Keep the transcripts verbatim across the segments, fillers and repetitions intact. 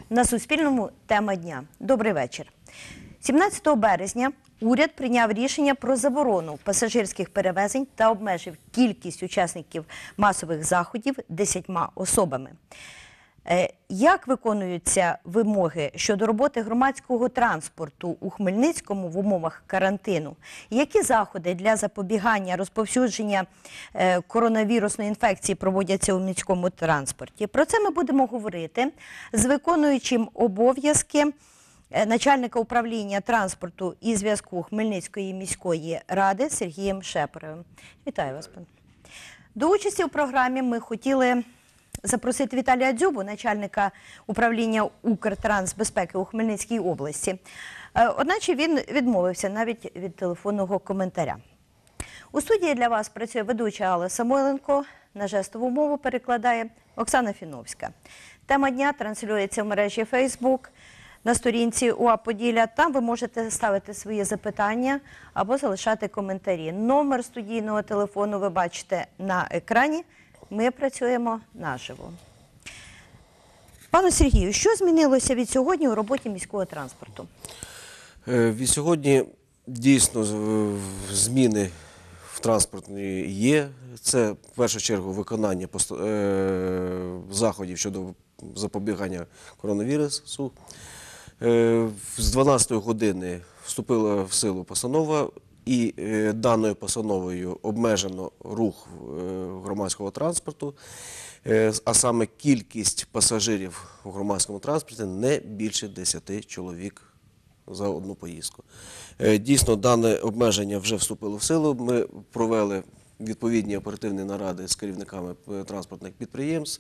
На Суспільному тема дня. Добрий вечір. сімнадцятого березня уряд прийняв рішення про заборону пасажирських перевезень та обмежив кількість учасників масових заходів десятьма особами. Як виконуються вимоги щодо роботи громадського транспорту у Хмельницькому в умовах карантину? Які заходи для запобігання розповсюдження коронавірусної інфекції проводяться у міському транспорті? Про це ми будемо говорити з виконуючим обов'язки начальника управління транспорту і зв'язку Хмельницької міської ради Сергієм Шепаревим. Вітаю вас, пане. До участі у програмі ми хотіли запросити Віталія Дзюбу, начальника управління Укртрансбезпеки у Хмельницькій області. Одначе він відмовився навіть від телефонного коментаря. У студії для вас працює ведуча Алла Самойленко, на жестову мову перекладає Оксана Фіновська. Тема дня транслюється в мережі Фейсбук, на сторінці УАП Поділля. Там ви можете ставити свої запитання або залишати коментарі. Номер студійного телефону ви бачите на екрані. Ми працюємо наживо. Пане Сергію, що змінилося від сьогодні у роботі міського транспорту? Від сьогодні дійсно зміни в транспорті є. Це, в першу чергу, виконання заходів щодо запобігання коронавірусу. З дванадцятої години вступила в силу постанова, і даною постановою обмежено рух громадського транспорту, а саме кількість пасажирів у громадському транспорті не більше десяти чоловік за одну поїздку. Дійсно, дане обмеження вже вступило в силу. Ми провели відповідні оперативні наради з керівниками транспортних підприємств.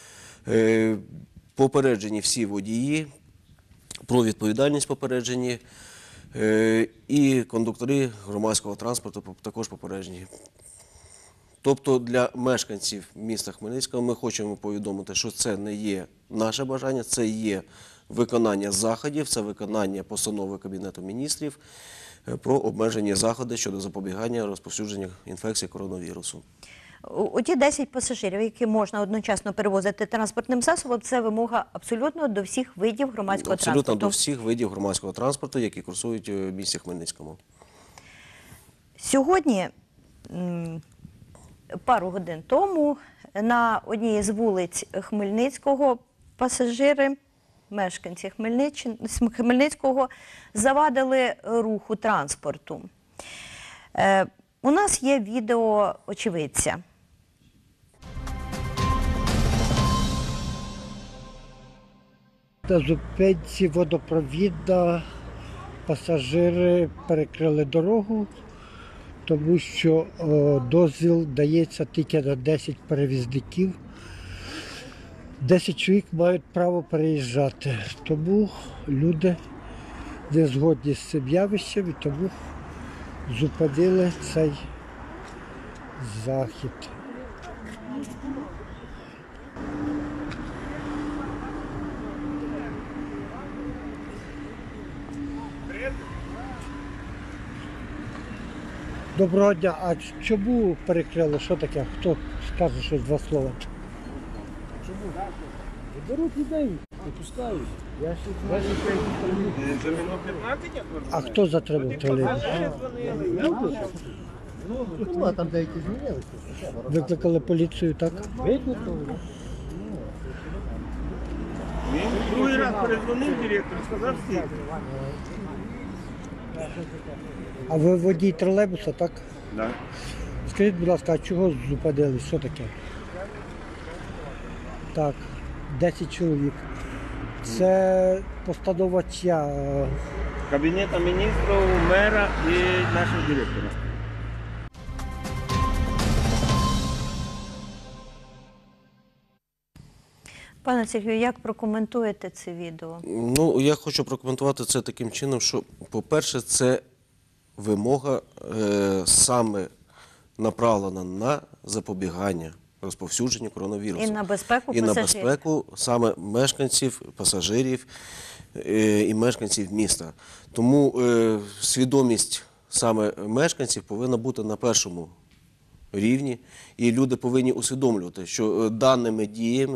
Попереджені всі водії, про відповідальність попереджені. І кондуктори громадського транспорту також попереджені. Тобто для мешканців міста Хмельницького ми хочемо повідомити, що це не є наше бажання, це є виконання заходів, це виконання постанови Кабінету міністрів про обмежені заходи щодо запобігання розповсюдження інфекції коронавірусу. Оті десять пасажирів, які можна одночасно перевозити транспортним засобом, це вимога абсолютно до всіх видів громадського абсолютно транспорту? Абсолютно до всіх видів громадського транспорту, які курсують в місті Хмельницькому. Сьогодні, пару годин тому, на одній з вулиць Хмельницького пасажири, мешканці Хмельницького, завадили руху транспорту. У нас є відео очевидця. На зупинці водопровідна пасажири перекрили дорогу, тому що о, дозвіл дається тільки на десять перевізників. десять чоловік мають право переїжджати, тому люди не згодні з цим явищем і тому зупинили цей захід. Доброго дня. А чому перекрили? Що таке? Хто скаже щось два слова? Чому? Беруть людей, не пускають. Я ще А хто затримав тролейбус? Ну, там деякі змінилися. Викликали поліцію, так? Викликали. Він другий раз передзвонив директор, сказав всі. А ви водій тролейбуса, так? Так. Скажіть, будь ласка, а чого зупинились? Що таке? Так, десять чоловік. Це постанова чия? Кабінету міністрів, мера і нашого директора. Пане Сергію, як прокоментуєте це відео? Ну, я хочу прокоментувати це таким чином, що, по-перше, це вимога е, саме направлена на запобігання розповсюдженню коронавірусу. І на безпеку І пасажирів. на безпеку саме мешканців, пасажирів е, і мешканців міста. Тому е, свідомість саме мешканців повинна бути на першому рівні, і люди повинні усвідомлювати, що даними діями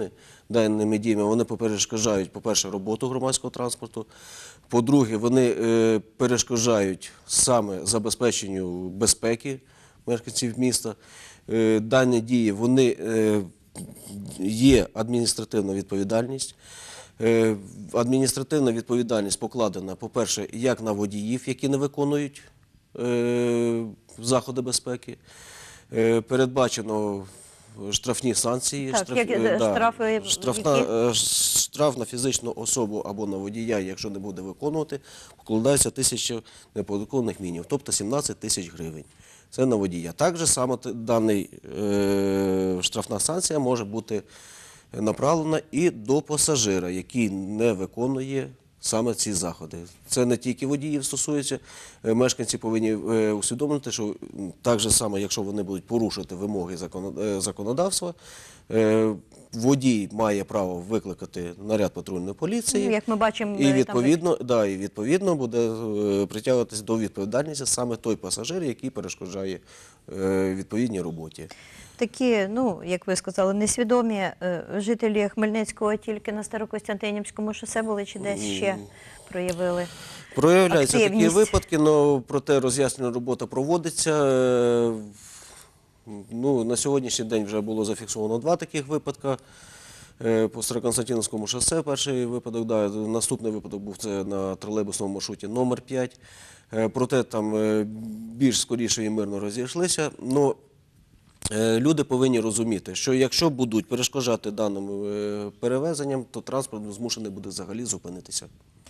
даними діями, вони перешкоджають, по-перше, роботу громадського транспорту, по-друге, вони е, перешкоджають саме забезпеченню безпеки мешканців міста. Е, дані дії, вони е, є адміністративна відповідальність. Е, Адміністративна відповідальність покладена, по-перше, як на водіїв, які не виконують е, заходи безпеки. Е, Передбачено штрафні санкції. Так, штраф- як, е, е, штрафи штрафна, які? е, штраф на фізичну особу або на водія, якщо не буде виконувати, покладається тисяча неоподаткованих мінімумів, тобто сімнадцять тисяч гривень. Це на водія. Так же само даний е, штрафна санкція може бути направлена і до пасажира, який не виконує саме ці заходи. Це не тільки водіїв стосується, е, мешканці повинні е, усвідомити, що м, так же само, якщо вони будуть порушувати вимоги законо- е, законодавства, е, водій має право викликати наряд патрульної поліції. Ну, як ми бачимо, І там відповідно, да, і відповідно буде е, притягуватись до відповідальності саме той пасажир, який перешкоджає е, відповідній роботі. Такі, ну, як ви сказали, несвідомі е, жителі Хмельницького тільки на Старокостянтинівському шосе були чи десь ще проявили? Проявляються такі Активність. випадки, але проте роз'яснювальна робота проводиться. Е, Ну, на сьогоднішній день вже було зафіксовано два таких випадка. Е, По Староконстантинівському шосе перший випадок, да, наступний випадок був це на тролейбусному маршруті номер п'ять. Е, Проте там е, більш скоріше і мирно розійшлися. Но е, люди повинні розуміти, що якщо будуть перешкоджати даним е, перевезенням, то транспорт змушений буде взагалі зупинитися.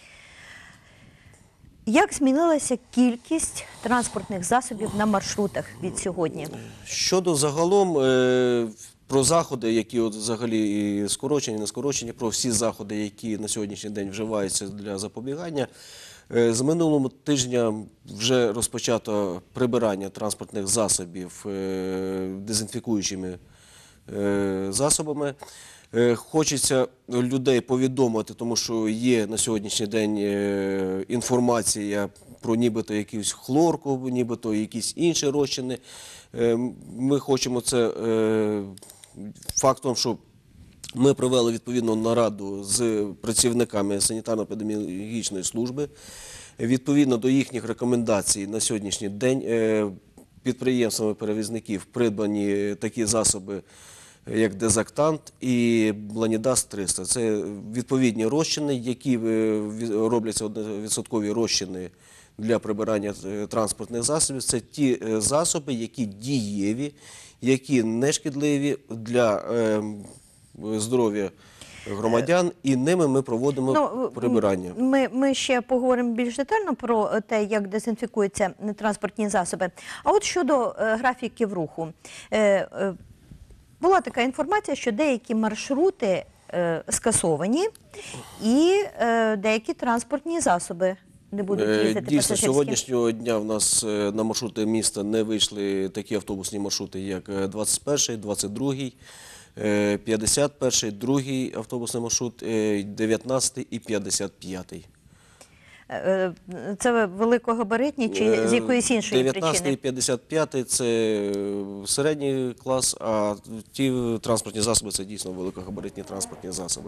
Як змінилася кількість транспортних засобів на маршрутах від сьогодні? Щодо загалом е, про заходи, які от взагалі і скорочені, не скорочені, про всі заходи, які на сьогоднішній день вживаються для запобігання, е, з минулого тижня вже розпочато прибирання транспортних засобів е, дезінфікуючими е, засобами. Е, Хочеться людей повідомити, тому що є на сьогоднішній день е, інформація про нібито якусь хлорку, нібито якісь інші розчини. Е, Ми хочемо це е, фактом, що ми провели відповідну нараду з працівниками санітарно-епідеміологічної служби. Відповідно до їхніх рекомендацій на сьогоднішній день е, підприємствами перевізників придбані такі засоби, як дезактант і бланідас триста. Це відповідні розчини, які е, робляться одновідсоткові розчини для прибирання е, транспортних засобів. Це ті е, засоби, які дієві, які не шкідливі для е, здоров'я громадян, і ними ми проводимо Ну, прибирання. Ми, ми ще поговоримо більш детально про те, як дезінфікуються транспортні засоби. А от щодо е, графіків руху. Е, е, Була така інформація, що деякі маршрути е, скасовані і е, деякі транспортні засоби не будуть Е, їздити Дійсно, пасажирські. сьогоднішнього дня в нас е, на маршрути міста не вийшли такі автобусні маршрути, як е, двадцять перший, двадцять другий, е, п'ятдесят перший, другий автобусний маршрут, е, дев'ятнадцятий і п'ятдесят п'ятий. Е, е, Це великогабаритні чи з якоїсь іншої дев'ятнадцятий і причини? п'ятдесят п'ятий – це е, середній клас, а ті транспортні засоби – це дійсно великогабаритні транспортні засоби.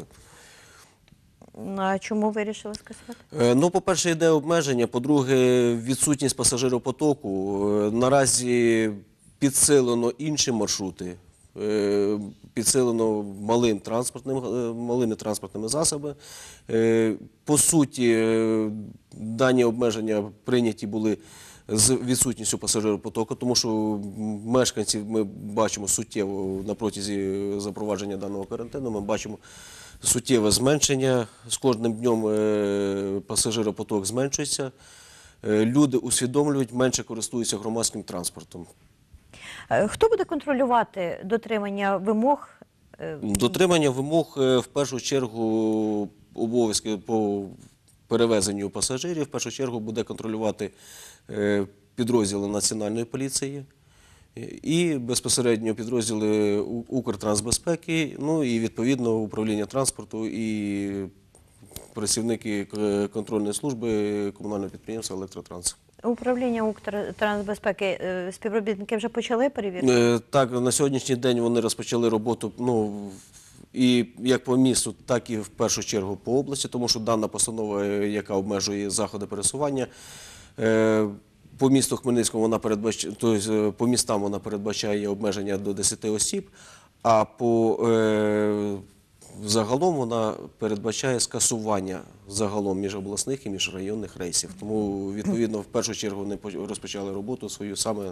А чому вирішили скасувати? Е, Ну, по-перше, йде обмеження, по-друге, відсутність пасажиропотоку. Е, Наразі підсилено інші маршрути, е, підсилено малим транспортним, е, малими транспортними засобами. Е, По суті, е, дані обмеження прийняті були з відсутністю пасажиропотоку, тому що мешканці ми бачимо суттєво на протязі запровадження даного карантину, ми бачимо суттєве зменшення. З кожним днем е, пасажиропоток зменшується. Е, Люди усвідомлюють, менше користуються громадським транспортом. Е, Хто буде контролювати дотримання вимог? е, Дотримання вимог е, в першу чергу обов'язки по перевезенню пасажирів, в першу чергу буде контролювати е, підрозділи Національної поліції і безпосередньо підрозділи У- Укртрансбезпеки, ну і відповідно управління транспорту і працівники к- контрольної служби комунального підприємства «Електротранс». Управління Укртрансбезпеки, е, співробітники вже почали перевірку? Е, Так, на сьогоднішній день вони розпочали роботу, ну, і як по місту, так і в першу чергу по області, тому що дана постанова, е, яка обмежує заходи пересування, е, по місту Хмельницькому вона передбачає, тобто по містам вона передбачає обмеження до десяти осіб, а по е, загалом вона передбачає скасування загалом міжобласних і міжрайонних рейсів. Тому, відповідно, в першу чергу вони по- розпочали роботу свою саме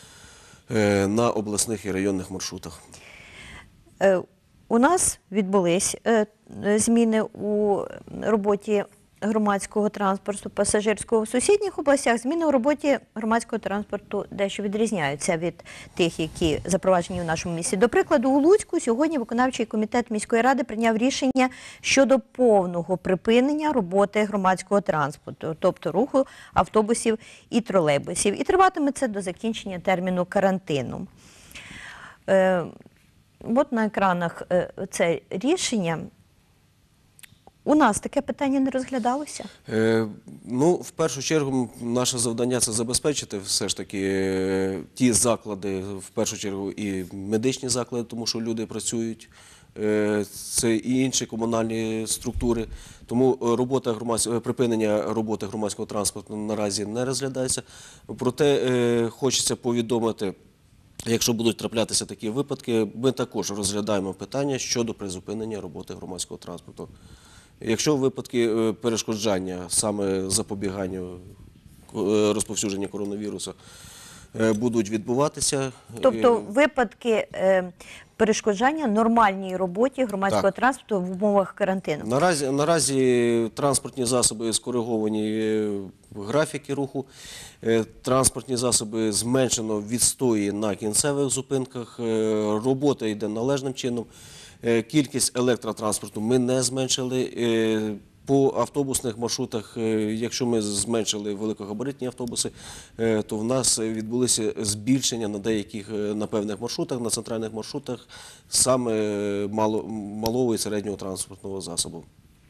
е, на обласних і районних маршрутах. Е, У нас відбулись е, зміни у роботі громадського транспорту пасажирського в сусідніх областях. Зміни у роботі громадського транспорту дещо відрізняються від тих, які запроваджені в нашому місті. До прикладу, у Луцьку сьогодні виконавчий комітет міської ради прийняв рішення щодо повного припинення роботи громадського транспорту, тобто руху автобусів і тролейбусів. І триватиме це до закінчення терміну карантину. Е, От на екранах е, це рішення. У нас таке питання не розглядалося? Е, ну, в першу чергу, наше завдання – це забезпечити все ж таки е, ті заклади, в першу чергу і медичні заклади, тому що люди працюють, е, це і інші комунальні структури. Тому робота громадського, припинення роботи громадського транспорту наразі не розглядається. Проте е, хочеться повідомити, якщо будуть траплятися такі випадки, ми також розглядаємо питання щодо призупинення роботи громадського транспорту. Якщо випадки е, перешкоджання, саме запобіганню е, розповсюдження коронавірусу, е, будуть відбуватися. Тобто е, випадки е, перешкоджання нормальній роботі громадського Так. транспорту в умовах карантину? Наразі, наразі транспортні засоби скориговані е, графіки руху, е, транспортні засоби зменшено відстої на кінцевих зупинках, е, робота йде належним чином. Е, Кількість електротранспорту ми не зменшили. Е, По автобусних маршрутах, е, якщо ми зменшили великогабаритні автобуси, е, то в нас відбулися збільшення на деяких, е, на певних маршрутах, на центральних маршрутах, саме е, мало, малого і середнього транспортного засобу.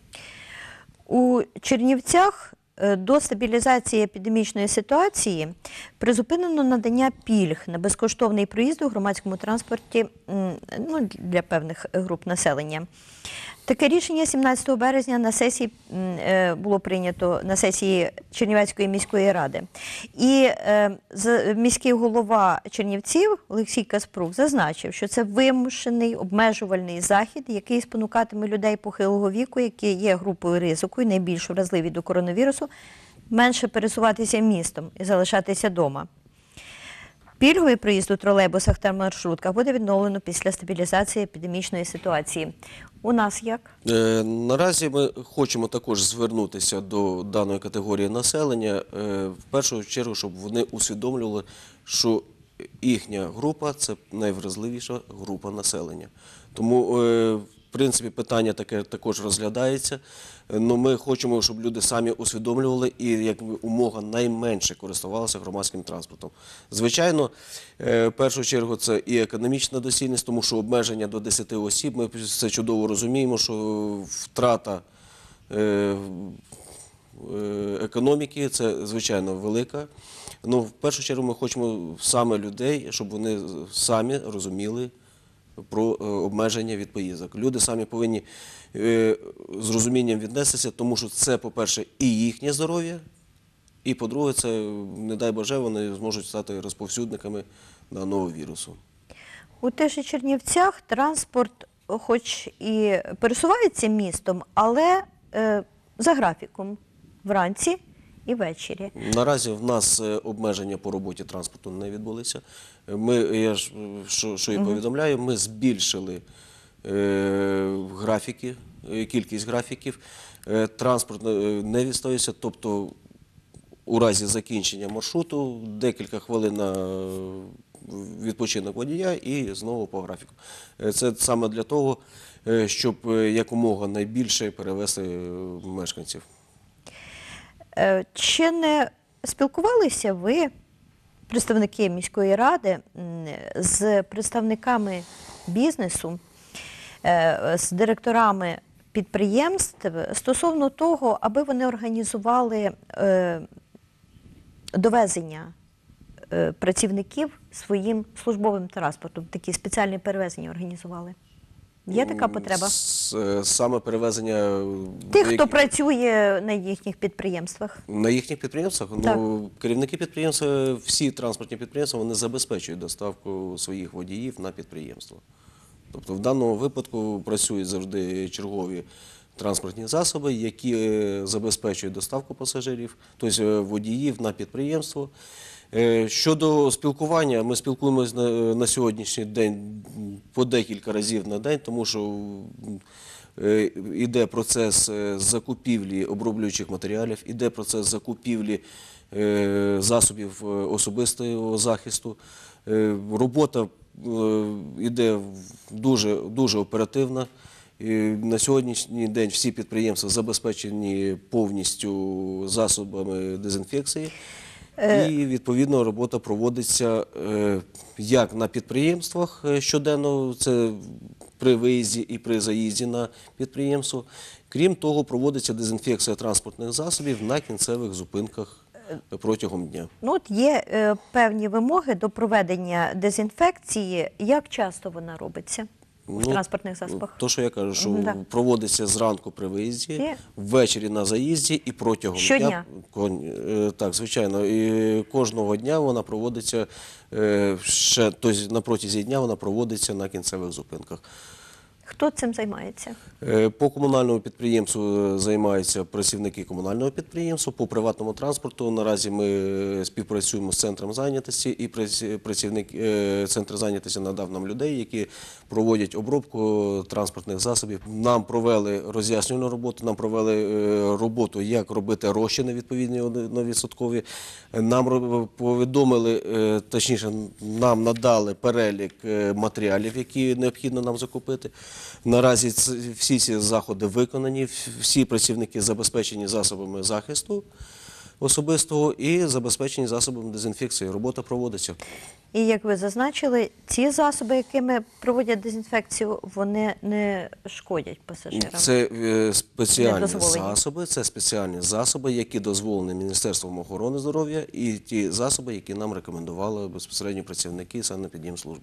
У Чернівцях е, до стабілізації епідемічної ситуації призупинено надання пільг на безкоштовний проїзд у громадському транспорті м, ну, для певних груп населення. Таке рішення сімнадцятого березня на сесії м, е, було прийнято на сесії Чернівецької міської ради. І е, з- міський голова Чернівців Олексій Каспрук зазначив, що це вимушений обмежувальний захід, який спонукатиме людей похилого віку, які є групою ризику і найбільш вразливі до коронавірусу, менше пересуватися містом і залишатися вдома. Пільговий проїзд у тролейбусах та маршрутках буде відновлено після стабілізації епідемічної ситуації. У нас як? Е, Наразі ми хочемо також звернутися до даної категорії населення, е, в першу чергу, щоб вони усвідомлювали, що їхня група – це найвразливіша група населення. Тому, е, в принципі, питання таке також розглядається, але ми хочемо, щоб люди самі усвідомлювали і, як умога, найменше користувалися громадським транспортом. Звичайно, е, в першу чергу це і економічна доцільність, тому що обмеження до десяти осіб, ми це чудово розуміємо, що втрата е, е, економіки – це, звичайно, велика. Ну, в першу чергу ми хочемо саме людей, щоб вони самі розуміли про е, обмеження від поїздок. Люди самі повинні е, з розумінням віднестися, тому що це, по-перше, і їхнє здоров'я, і, по-друге, це, не дай Боже, вони зможуть стати розповсюдниками даного вірусу. У тих же Чернівцях транспорт хоч і пересувається містом, але е, за графіком вранці і ввечері. Наразі в нас е, обмеження по роботі транспорту не відбулися. Ми, я ж, що, що і повідомляю, ми збільшили е, графіки, е, кількість графіків. Е, транспорт е, не відстоївся, тобто у разі закінчення маршруту декілька хвилин на відпочинок водія і знову по графіку. Е, Це саме для того, е, щоб е, якомога найбільше перевезти е, мешканців. Е, Чи не спілкувалися ви, представники міської ради, м, з представниками бізнесу, е, з директорами підприємств стосовно того, аби вони організували е, довезення е, працівників своїм службовим транспортом, такі спеціальні перевезення організували? Є така потреба? С- е, Саме перевезення Тих, деяких- хто працює на їхніх підприємствах. на їхніх підприємствах, Так. ну, керівники підприємства, всі транспортні підприємства, вони забезпечують доставку своїх водіїв на підприємство. Тобто в даному випадку працюють завжди чергові транспортні засоби, які е, забезпечують доставку пасажирів, тобто е, водіїв на підприємство. Е, Щодо спілкування, ми спілкуємося на, на сьогоднішній день по декілька разів на день, тому що е, йде процес е, закупівлі оброблюючих матеріалів, йде процес закупівлі е, засобів е, особистого захисту. Е, Робота йде дуже, дуже оперативна. І на сьогоднішній день всі підприємства забезпечені повністю засобами дезінфекції. І, відповідно, робота проводиться е, як на підприємствах е, щоденно, це при виїзді і при заїзді на підприємство. Крім того, проводиться дезінфекція транспортних засобів на кінцевих зупинках протягом дня. Ну, от є е, певні вимоги до проведення дезінфекції. Як часто вона робиться в Ну, транспортних засобах? То, що я кажу, що Мгм, да. проводиться зранку при виїзді, І? ввечері на заїзді і протягом Щодня? дня. Кон- е, Так, звичайно. І кожного дня вона проводиться, е, ще, тобто на протязі дня вона проводиться на кінцевих зупинках. Хто цим займається? Е, По комунальному підприємству займаються працівники комунального підприємства, по приватному транспорту наразі ми співпрацюємо з центром зайнятості, і праці- працівник е, центр зайнятості надав нам людей, які проводять обробку транспортних засобів. Нам провели роз'яснювальну роботу, нам провели е, роботу, як робити розчини відповідні одновідсоткові. Нам ро- повідомили, е, точніше, нам надали перелік е, матеріалів, які необхідно нам закупити. Наразі ц- всі ці заходи виконані, в- всі працівники забезпечені засобами захисту особистого і забезпечені засобами дезінфекції. Робота проводиться. І як ви зазначили, ці засоби, якими проводять дезінфекцію, вони не шкодять пасажирам. Це е, спеціальні Недозволені. засоби, це спеціальні засоби, які дозволені Міністерством охорони здоров'я, і ті засоби, які нам рекомендували безпосередньо працівники санепідемслужби.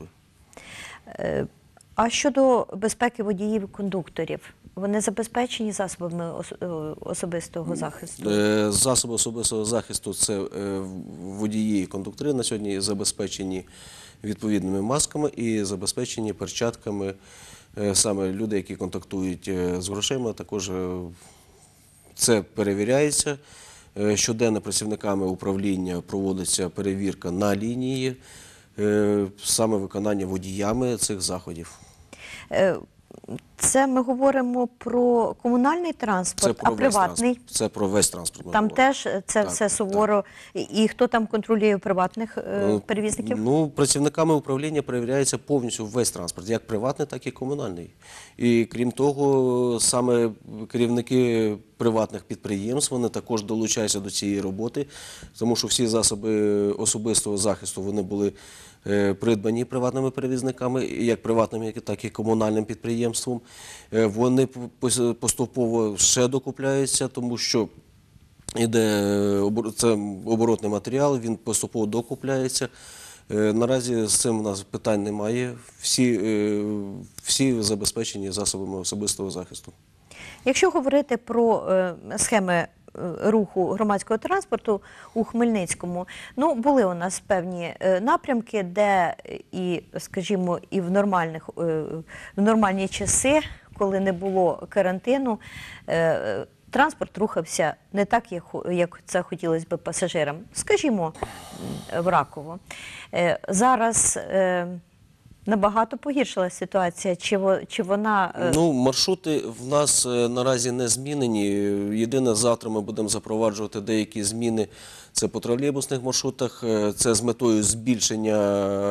Е, А щодо безпеки водіїв і кондукторів, вони забезпечені засобами ос- е, особистого захисту? Е, Засоби особистого захисту – це е, водії і кондуктори на сьогодні забезпечені відповідними масками і забезпечені перчатками. Е, Саме люди, які контактують е, з грошима, також е, це перевіряється. Е, Щоденно працівниками управління проводиться перевірка на лінії, е, саме виконання водіями цих заходів. Е, Це ми говоримо про комунальний Це транспорт, про а весь приватний? транспорт. Це про весь транспорт. ми Там говоримо. теж це Так, все суворо. І, і хто там контролює приватних е, перевізників? Ну, працівниками управління перевіряється повністю весь транспорт, як приватний, так і комунальний. І крім того, саме керівники приватних підприємств, вони також долучаються до цієї роботи, тому що всі засоби особистого захисту, вони були е, придбані приватними перевізниками, як приватним, так і комунальним підприємством. Е, Вони пос- поступово ще докупляються, тому що іде обор- це оборотний матеріал, він поступово докупляється. Е, Наразі з цим у нас питань немає. Всі, е, всі забезпечені засобами особистого захисту. Якщо говорити про е, схеми е, руху громадського транспорту у Хмельницькому, ну були у нас певні е, напрямки, де і, скажімо, і в нормальних е, в нормальні часи, коли не було карантину, е, транспорт рухався не так, як, хо- як це хотілося б пасажирам. Скажімо, м, в Раково. Е, Зараз е, набагато погіршила ситуація, чи, во- чи вона... е, Ну, маршрути в нас е, наразі не змінені. Єдине, завтра ми будемо запроваджувати деякі зміни. Це по тролейбусних маршрутах, е, це з метою збільшення,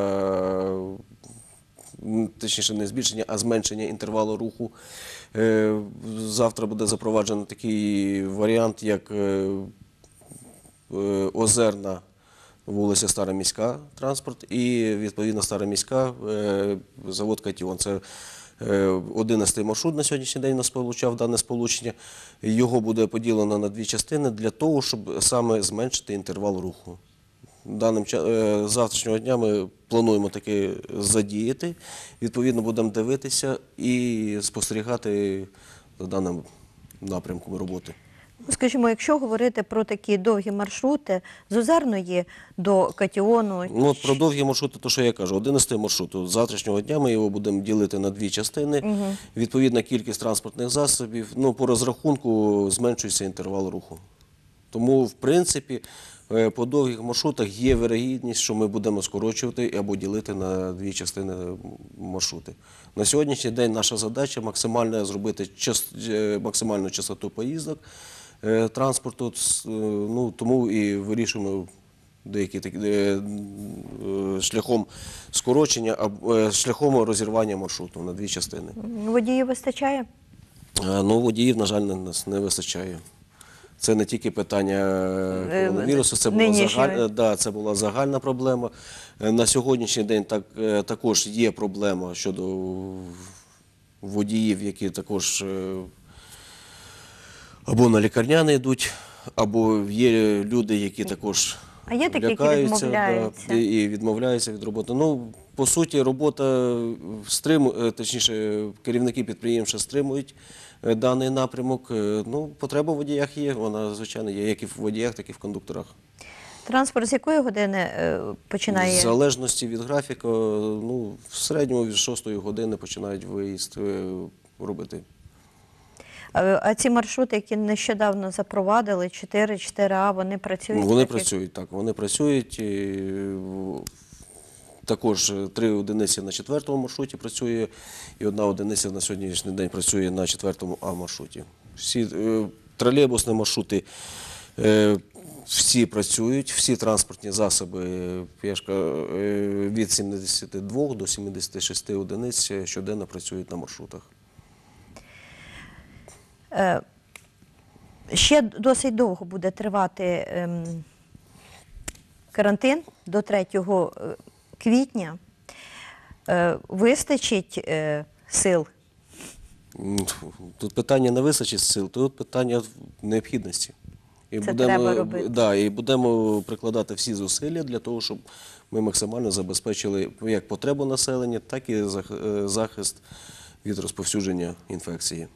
е, точніше не збільшення, а зменшення інтервалу руху. Е, Завтра буде запроваджено такий варіант, як е, е, Озерна, вулиця Стара Міська транспорт і, відповідно, Стара Міська, е, завод Катіон. Це е, одинадцятий маршрут на сьогоднішній день нас получав дане сполучення. Його буде поділено на дві частини для того, щоб саме зменшити інтервал руху. даним ча- е, завтрашнього дня ми плануємо таки задіяти. Відповідно, будемо дивитися і спостерігати за даним напрямком роботи. Ну, скажімо, якщо говорити про такі довгі маршрути з Озерної до Катіону, Ну, от про довгі маршрути, то що я кажу, одинадцятий маршрут. З завтрашнього дня ми його будемо ділити на дві частини. Відповідна кількість транспортних засобів. Ну, по розрахунку зменшується інтервал руху. Тому, в принципі, е, по довгих маршрутах є вирогідність, що ми будемо скорочувати або ділити на дві частини маршрути. На сьогоднішній день наша задача максимально зробити час- е, максимальну частоту поїздок е, транспорту, Ц- е, ну, тому і вирішуємо деякі такі е, е, шляхом скорочення або е, шляхом розірвання маршруту на дві частини. водіїв вистачає? Е, Ну, водіїв, на жаль, не- нас не вистачає. Це не тільки питання Е, коронавірусу, це була, нинішньої. загаль... да, це була загальна проблема. Е, На сьогоднішній день так, е, також є проблема щодо водіїв, які також е, або на лікарняне йдуть, або є люди, які також А є такі, які лякаються, відмовляються? Да, і відмовляються від роботи. Ну, по суті, робота стримує, точніше, керівники підприємства стримують е, даний напрямок. Е, Ну, потреба в водіях є, вона, звичайно, є як і в водіях, так і в кондукторах. Транспорт з якої години е, починає? В залежності від графіку, ну, в середньому від шостої години починають виїзд е, робити. А, а ці маршрути, які нещодавно запровадили, чотири, чотири А, вони працюють? Вони так, як- працюють, так, вони працюють. І, в- також три одиниці на четвертому маршруті працює, і одна одиниця на сьогоднішній день працює на четвертому А маршруті. Всі е, тролейбусні маршрути е, всі працюють, всі транспортні засоби е, я ж кажу, е, від сімдесяти двох до сімдесяти шести одиниць щоденно працюють на маршрутах. Е, Ще досить довго буде тривати ем, карантин до третього е, квітня. Е, Вистачить е, сил? М, Тут питання не вистачить сил, тут питання необхідності. І Це треба робити. Да, і будемо прикладати всі зусилля для того, щоб ми максимально забезпечили як потребу населення, так і зах- е, захист від розповсюдження інфекції.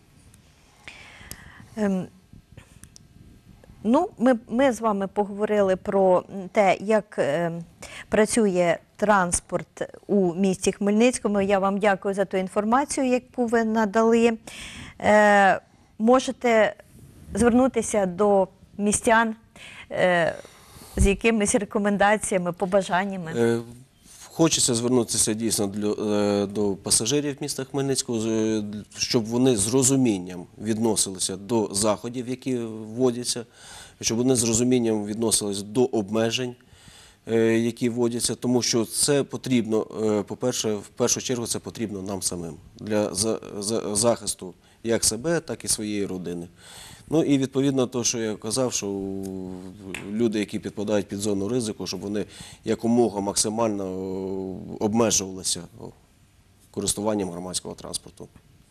Ем, Ну, ми, ми з вами поговорили про те, як е, працює транспорт у місті Хмельницькому. Я вам дякую за ту інформацію, яку ви надали. Е, можете звернутися до містян е, з якимись рекомендаціями, побажаннями. Е, Хочеться звернутися дійсно для, е, до пасажирів міста Хмельницького, з- щоб вони з розумінням відносилися до заходів, які вводяться, щоб вони з розумінням відносилися до обмежень, е, які вводяться, тому що це потрібно, е, по-перше, в першу чергу це потрібно нам самим для за- за- захисту як себе, так і своєї родини. Ну і відповідно те, що я казав, що люди, які підпадають під зону ризику, щоб вони якомога максимально обмежувалися користуванням громадського транспорту.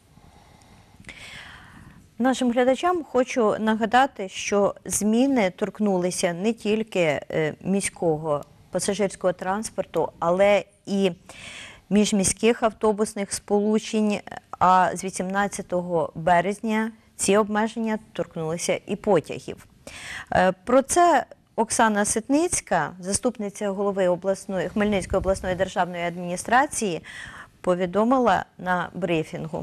Нашим глядачам хочу нагадати, що зміни торкнулися не тільки е, міського пасажирського транспорту, але і міжміських автобусних сполучень. А з вісімнадцятого березня ці обмеження торкнулися і потягів. Е, Про це Оксана Ситницька, заступниця голови обласної, Хмельницької обласної державної адміністрації, повідомила на брифінгу.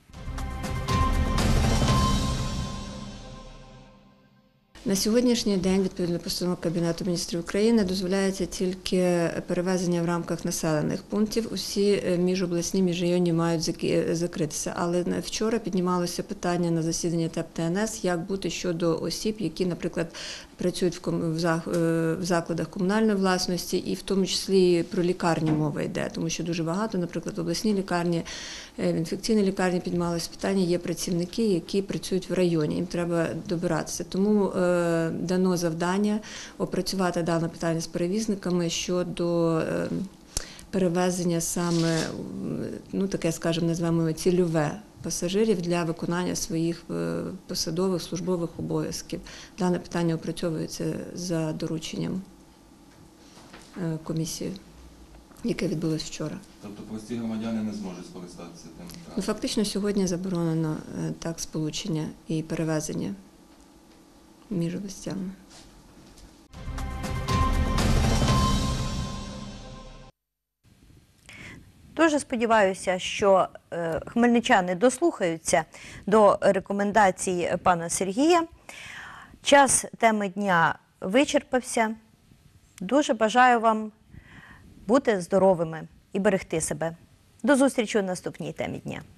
На сьогоднішній день, відповідно постанови Кабінету міністрів України, дозволяється тільки перевезення в рамках населених пунктів. Усі міжобласні, міжрайонні мають заки- закритися. Але на- вчора піднімалося питання на засіданні ТЕП Т Н С, як бути щодо осіб, які, наприклад, працюють в ком- в зах- е, в закладах комунальної власності, і в тому числі про лікарні мова йде, тому що дуже багато, наприклад, в обласній лікарні, е, в інфекційній лікарні піднімалося питання, є працівники, які працюють в районі, їм треба добиратися. Тому е, дано завдання опрацювати дане питання з перевізниками щодо е, перевезення саме, ну таке, скажімо, назвемо цільове пасажирів для виконання своїх е, посадових службових обов'язків. Дане питання опрацьовується за дорученням е, комісією, яке відбулось вчора. Тобто прості громадяни не зможуть скористатися тим Ну, транспортом? фактично сьогодні заборонено е, так сполучення і перевезення між областями. Дуже сподіваюся, що е, хмельничани дослухаються до рекомендацій пана Сергія. Час теми дня вичерпався. Дуже бажаю вам бути здоровими і берегти себе. До зустрічі у наступній темі дня.